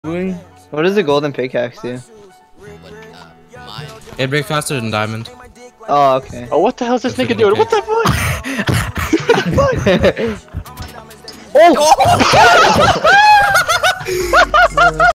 doing? What does the golden pickaxe do? Mine. It breaks faster than diamond. Oh, okay. Oh, what the hell is this nigga doing? What the fuck? Oh!